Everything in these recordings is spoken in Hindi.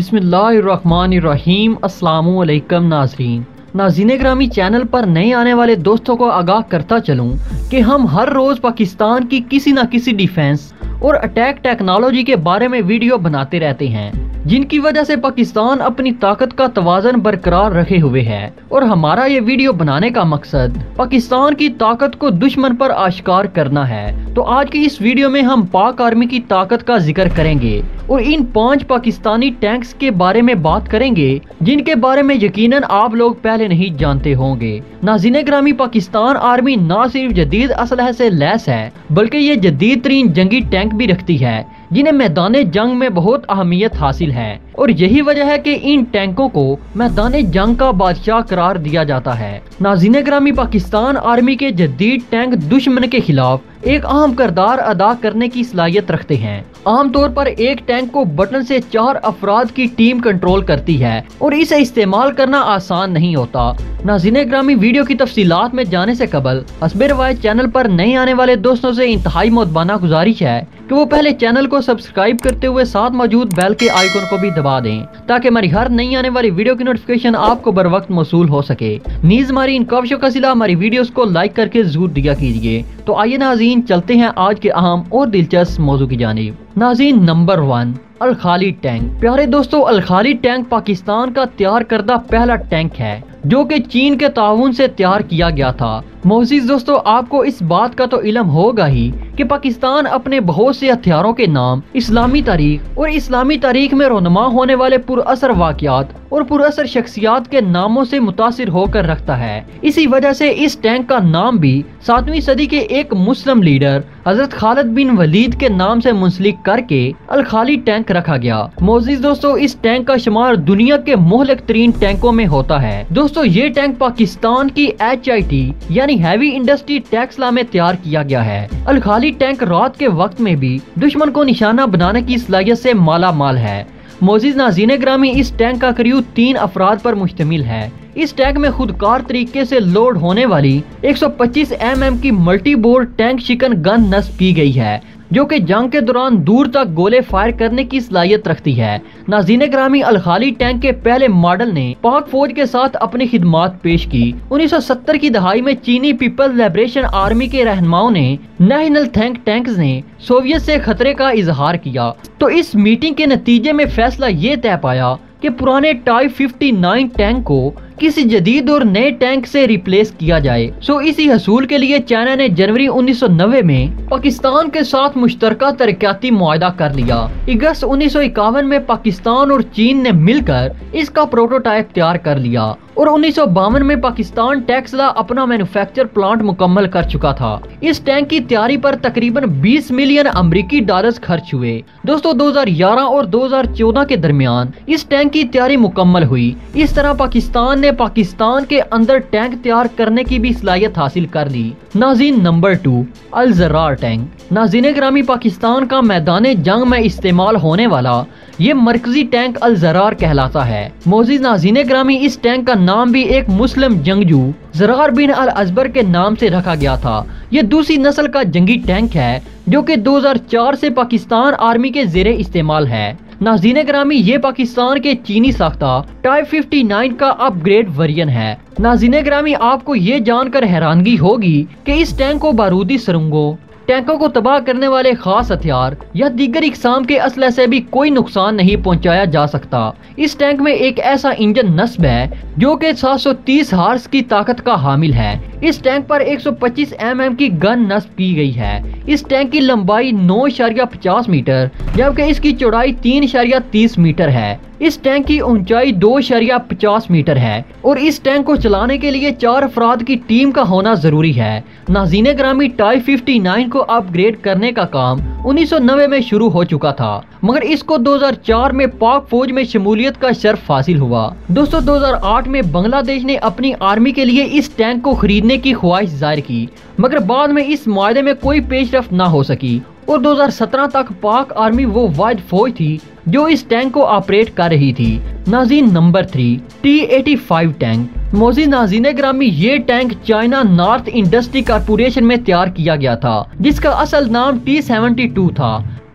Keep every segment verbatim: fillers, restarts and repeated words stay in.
बिस्मिल्लाहिर्रहमानिर्रहीम। अस्सलामुअलैकुम नाज़रीन। नाज़रीन ग्रामी, चैनल पर नए आने वाले दोस्तों को आगाह करता चलूं कि हम हर रोज़ पाकिस्तान की किसी न किसी डिफेंस और अटैक टेक्नोलॉजी के बारे में वीडियो बनाते रहते हैं, जिनकी वजह से पाकिस्तान अपनी ताकत का तवाज़न बरकरार रखे हुए है। और हमारा ये वीडियो बनाने का मकसद पाकिस्तान की ताकत को दुश्मन पर आश्कार करना है। तो आज की इस वीडियो में हम पाक आर्मी की ताकत का जिक्र करेंगे और इन पांच पाकिस्तानी टैंक्स के बारे में बात करेंगे जिनके बारे में यकीनन आप लोग पहले नहीं जानते होंगे। नाज़रीन ग्रामी, पाकिस्तान आर्मी न सिर्फ जदीद असलहे से लैस है बल्कि ये जदीद तरीन जंगी टैंक भी रखती है जिन्हें मैदान जंग में बहुत अहमियत हासिल है। और यही वजह है कि इन टैंकों को मैदान जंग का बादशाह करार दिया जाता है। नाज़रीन ग्रामी, पाकिस्तान आर्मी के जदीद टैंक दुश्मन के खिलाफ एक अहम किरदार अदा करने की सलाहियत रखते हैं। आमतौर पर एक टैंक को बटन से चार अफराद की टीम कंट्रोल करती है और इसे इस्तेमाल करना आसान नहीं होता। नाज़रीन ग्रामी, वीडियो की तफसीलात में जाने से कबल हस्बे रवायत चैनल पर नए आने वाले दोस्तों से इंतहाई मोहब्बाना गुजारिश है कि वो पहले चैनल को सब्सक्राइब करते हुए साथ मौजूद बेल के आइकन को भी दबा दें ताकि हमारी हर नई आने वाली वीडियो की नोटिफिकेशन आपको बर वक्त मौसूल हो सके। नीज हमारी इन काविशों का सिला हमारी वीडियोस को लाइक करके जरूर दिया कीजिए। तो आइए नाज़रीन, चलते हैं आज के अहम और दिलचस्प मौजू की जानिब। नाज़रीन, number one, Al Khalid tank. प्यारे दोस्तों, अल खालिद टैंक पाकिस्तान का तैयार करदा पहला टैंक है जो कि चीन के ताउन से तैयार किया गया था। मोअज़्ज़िज़ दोस्तों, आपको इस बात का तो इल्म होगा ही कि पाकिस्तान अपने बहुत से हथियारों के नाम इस्लामी तारीख और इस्लामी तारीख में रोनमा होने वाले पुरअसर वाक़यात और पुरअसर शख्सियात के नामों से मुतासिर होकर रखता है। इसी वजह से इस टैंक का नाम भी सातवीं सदी के एक मुस्लिम लीडर हजरत खालिद बिन वलीद के नाम से मुंसलिक करके अल खालिद टैंक रखा गया। मोअज़्ज़िज़ दोस्तों, इस टैंक का शुमार दुनिया के मुहलक तरीन टैंकों में होता है। दोस्तों, ये टैंक पाकिस्तान की एच आई टी यानी हैवी इंडस्ट्री टैक्सला में तैयार किया गया है। अल खालिद टैंक रात के वक्त में भी दुश्मन को निशाना बनाने की सलाहियत से माला माल है। मोअज़्ज़िज़ नाज़रीन ग्रामी, इस टैंक का क्रू तीन अफराद पर मुश्तमिल है। इस टैंक में खुदकार तरीके से लोड होने वाली एक सौ पच्चीस एम एम की मल्टी बोर टैंक शिकन गन नस्ब की गई है जो कि जंग के दौरान दूर तक गोले फायर करने की सलाहियत रखती है। नाज़रीन ग्रामी, अल खालिद टैंक के पहले मॉडल ने पाक फौज के साथ अपनी खिदमात पेश की। उन्नीस सौ सत्तर की दहाई में चीनी पीपल्स लिबरेशन आर्मी के रहनुमाओं ने नेशनल थिंक टैंक्स ने सोवियत से खतरे का इजहार किया। तो इस मीटिंग के नतीजे में फैसला ये तय पाया कि पुराने टाइप उनसठ टैंक को किसी जदीद और नए टैंक से रिप्लेस किया जाए। सो इसी हसूल के लिए चाइना ने जनवरी उन्नीस सौ नब्बे में पाकिस्तान के साथ मुश्तरका तरक्याती मुआहदा कर लिया। अगस्त उन्नीस सौ इक्यावन में पाकिस्तान और चीन ने मिलकर इसका प्रोटोटाइप तैयार कर लिया और उन्नीस सौ बावन में पाकिस्तान टैक्सला अपना मैन्युफैक्चर प्लांट मुकम्मल कर चुका था। इस टैंक की तैयारी पर तकरीबन बीस मिलियन अमरीकी डॉलर्स खर्च हुए। दोस्तों, दो हज़ार ग्यारह और दो हज़ार चौदह के दरमियान इस टैंक की तैयारी मुकम्मल हुई। इस तरह पाकिस्तान ने पाकिस्तान के अंदर टैंक तैयार करने की भी सलाहियत हासिल कर ली। नाज़रीन, number two, Al Zarrar tank. नाज़रीन ग्रामी, पाकिस्तान का मैदान जंग में इस्तेमाल होने वाला ये मरकजी टैंक अल ज़रार कहलाता है। मोअज़्ज़िज़ नाज़रीन ग्रामी, इस टैंक का नाम भी एक मुस्लिम जंगजू ज़रार बिन अल अज़बर के नाम से रखा गया था। ये दूसरी नस्ल का जंगी टैंक है जो कि दो हज़ार चार से पाकिस्तान आर्मी के ज़ेरे इस्तेमाल है। नाज़रीन ग्रामी, ये पाकिस्तान के चीनी साख्ता टाइप उनसठ का अपग्रेड वर्जन है। नाज़रीन ग्रामी, आपको ये जानकर हैरानगी होगी कि इस टैंक को बारूदी सुरंगों, टैंकों को तबाह करने वाले खास हथियार या दीगर इकसाम के असलह से भी कोई नुकसान नहीं पहुंचाया जा सकता। इस टैंक में एक ऐसा इंजन नस्ब है जो कि सात सौ तीस हार्स की ताकत का हामिल है। इस टैंक पर एक सौ पच्चीस एम एम की गन नस्ब की गई है। इस टैंक की लंबाई नौ इशारिया पचास मीटर जबकि इसकी चौड़ाई तीन इशारिया तीस मीटर है। इस टैंक की ऊंचाई दो इशारिया पचास मीटर है और इस टैंक को चलाने के लिए चार अफराद की टीम का होना जरूरी है। नाज़रीन ग्रामी, टाइप उनसठ को अपग्रेड करने का काम उन्नीस सौ नब्बे में शुरू हो चुका था मगर इसको दो हज़ार चार में पाक फौज में शमूलियत का शर्फ हासिल हुआ। दोस्तों, दो हज़ार आठ में बांग्लादेश ने अपनी आर्मी के लिए इस टैंक को खरीदने की ख्वाहिश जाहिर की मगर बाद में इस मुआहदे में कोई पेशरफ्त न हो सकी और दो हज़ार सत्रह तक पाक आर्मी वो वाहिद फौज थी जो इस टैंक को ऑपरेट कर रही थी। नाज़रीन, number three, T eighty five tank. मोअज़्ज़िज़ नाज़रीन ग्रामी, ये tank China north industry corporation में तैयार किया गया था जिसका असल नाम टी सेवेंटी टू था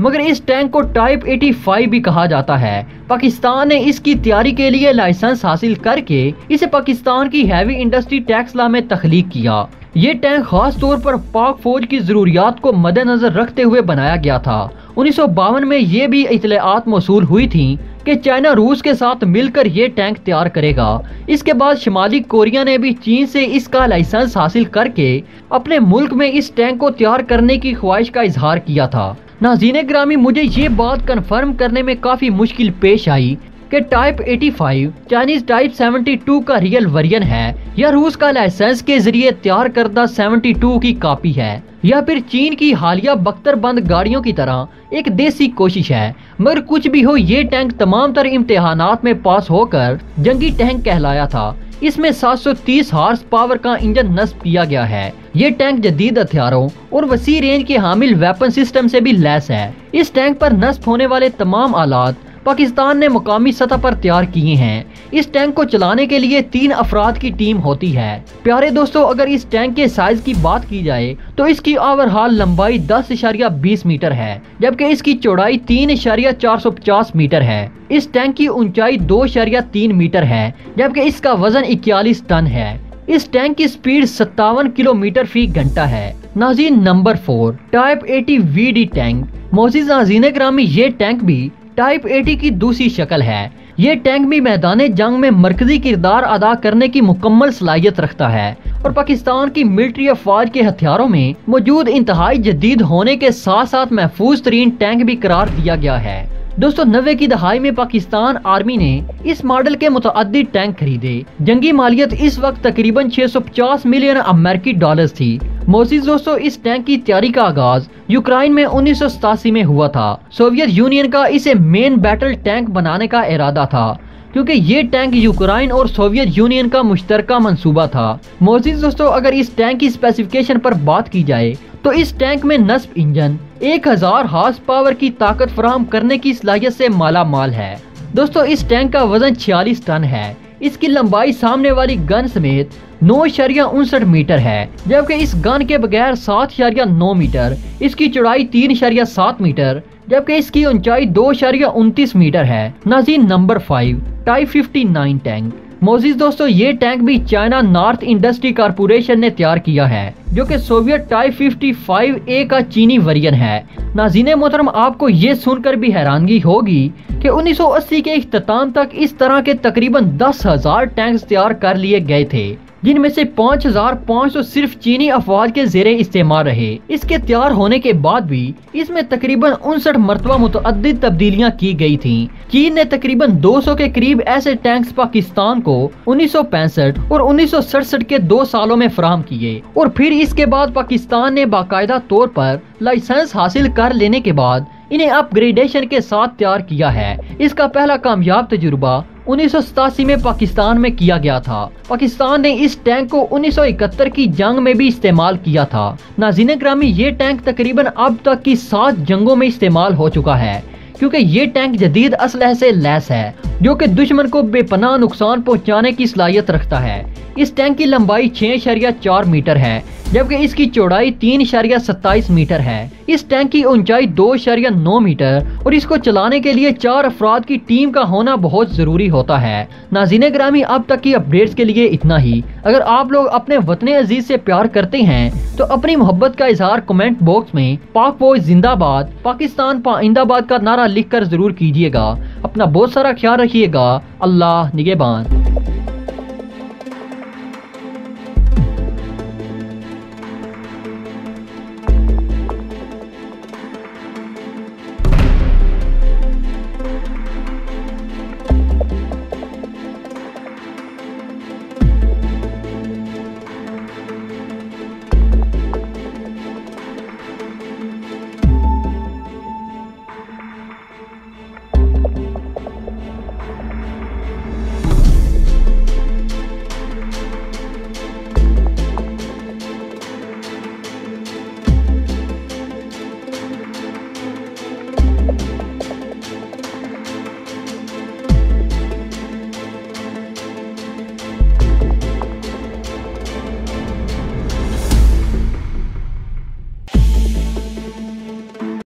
मगर इस टैंक को टाइप पचासी भी कहा जाता है। पाकिस्तान ने इसकी तैयारी के लिए लाइसेंस हासिल करके इसे पाकिस्तान की हैवी इंडस्ट्री टैक्स लॉ में तख्लीक किया। ये टैंक खास तौर पर पाक फौज की जरूरियात को मद्देनजर रखते हुए बनाया गया था। उन्नीस सौ बावन में ये भी इत्तलाआत मौसूल हुई थी कि चाइना रूस के साथ मिलकर ये टैंक तैयार करेगा। इसके बाद शुमाली कोरिया ने भी चीन से इसका लाइसेंस हासिल करके अपने मुल्क में इस टैंक को तैयार करने की ख्वाहिश का इजहार किया था। नाज़रीन ग्रामी, मुझे ये बात कन्फर्म करने में काफी मुश्किल पेश आई कि टाइप पचासी चाइनीज टाइप बहत्तर का रियल वर्जन है या रूस का लाइसेंस के जरिए तैयार करदा बहत्तर की कॉपी है या फिर चीन की हालिया बख्तरबंद गाड़ियों की तरह एक देसी कोशिश है। मगर कुछ भी हो, ये टैंक तमाम तर इम्तिहानात में पास होकर जंगी टैंक कहलाया था। इसमें सात सौ तीस हार्स पावर का इंजन नस्ब किया गया है। ये टैंक जदीद हथियारों और वसी रेंज के हामिल वेपन सिस्टम से भी लैस है। इस टैंक पर नस्ब होने वाले तमाम आलात पाकिस्तान ने मुकामी सतह पर तैयार किए हैं। इस टैंक को चलाने के लिए तीन अफराद की टीम होती है। प्यारे दोस्तों, अगर इस टैंक के साइज की बात की जाए तो इसकी ओवरऑल लंबाई दस इशारिया बीस मीटर है, जबकि इसकी चौड़ाई तीन इशारिया चार सौ पचास मीटर है। इस टैंक की ऊंचाई दो इशारिया तीन मीटर है, जबकि इसका वजन इक्यालीस टन है। इस टैंक की स्पीड सत्तावन किलोमीटर फी घंटा है। नाज़रीन नंबर फोर, टाइप अस्सी वी डी टैंक। मोअज़्ज़िज़ नाज़रीन ग्रामी, ये टैंक भी टाइप अस्सी की दूसरी शक्ल है। ये टैंक भी मैदान जंग में मरकजी किरदार अदा करने की मुकम्मल सलाहियत रखता है और पाकिस्तान की मिलिट्री अफवाज के हथियारों में मौजूद इंतहाई जदीद होने के साथ साथ महफूज तरीन टैंक भी करार दिया गया है। दोस्तों, नब्बे की दहाई में पाकिस्तान आर्मी ने इस मॉडल के मुतअद्दिद टैंक खरीदे। जंगी मालियत इस वक्त तकरीबन छह सौ पचास मिलियन अमेरिकी डॉलर्स थी। मोअज़्ज़िज़ दोस्तों, इस टैंक की तैयारी का आगाज यूक्रेन में उन्नीस सौ सतासी में हुआ था। सोवियत यूनियन का इसे मेन बैटल टैंक बनाने का इरादा था, क्योंकि ये टैंक यूक्रेन और सोवियत यूनियन का मुश्तरका मंसूबा था। मोअज़्ज़िज़ दोस्तों, अगर इस टैंक की स्पेसिफिकेशन पर बात की जाए तो इस टैंक में नस्ब इंजन एक हजार हार्स पावर की ताकत फराहम करने की सलाहियत से माला माल है। दोस्तों, इस टैंक का वजन छियालीस टन है। इसकी लंबाई सामने वाली गन समेत नौ इशारिया उनसठ मीटर है, जबकि इस गन के बगैर सात इशारिया नौ मीटर। इसकी चौड़ाई तीन इशारिया सात मीटर, जबकि इसकी ऊंचाई दो इशारिया उनतीस मीटर है। नाज़रीन नंबर फाइव, टाइप उनसठ टैंक। मोअज़्ज़िज़ दोस्तों, ये टैंक भी चाइना नॉर्थ इंडस्ट्री कारपोरेशन ने तैयार किया है, जो कि सोवियत टाइप पचपन ए का चीनी वर्जन है। नाज़रीन मोहतरम, आपको ये सुनकर भी हैरानगी होगी कि उन्नीस सौ अस्सी के इख्तिताम तक इस तरह के तकरीबन दस हजार टैंक्स तैयार कर लिए गए थे, जिनमें से पाँच हजार पाँच सौ सिर्फ चीनी अफवाज के ज़ेरे इस्तेमाल रहे। इसके तैयार होने के बाद भी इसमें तकरीबन उनसठ मरतबा मुतअद्दिद तब्दीलियां की गई थीं। चीन ने तकरीबन दो सौ के करीब ऐसे टैंक्स पाकिस्तान को उन्नीस सौ पैंसठ और उन्नीस सौ सड़सठ के दो सालों में फराहम किए और फिर इसके बाद पाकिस्तान ने बाकायदा तौर पर लाइसेंस हासिल कर लेने के बाद इन्हें अपग्रेडेशन के साथ तैयार किया है। इसका पहला कामयाब तजुर्बा उन्नीस सौ सतासी में पाकिस्तान में किया गया था। पाकिस्तान ने इस टैंक को उन्नीस सौ इकहत्तर की जंग में भी इस्तेमाल किया था। नाज़रीन ग्रामी, ये टैंक तकरीबन अब तक की सात जंगों में इस्तेमाल हो चुका है, क्योंकि ये टैंक जदीद असलह से लैस है, जो कि दुश्मन को बेपनाह नुकसान पहुंचाने की सलाहियत रखता है। इस टैंक की लंबाई छह इशारिया चार मीटर है, जबकि इसकी चौड़ाई तीन इशारिया सत्ताईस मीटर है। इस टैंक की ऊंचाई दो इशारिया नौ मीटर और इसको चलाने के लिए चार अफराद की टीम का होना बहुत जरूरी होता है। नाज़रीन ग्रामी, अब तक की अपडेट्स के लिए इतना ही। अगर आप लोग अपने वतन अजीज से प्यार करते हैं तो अपनी मोहब्बत का इजहार कमेंट बॉक्स में पाक फौज जिंदाबाद, पाकिस्तान पाइंदाबाद का नारा लिख कर जरूर कीजिएगा। अपना बहुत सारा ख्याल रखिएगा। अल्लाह निगहबान।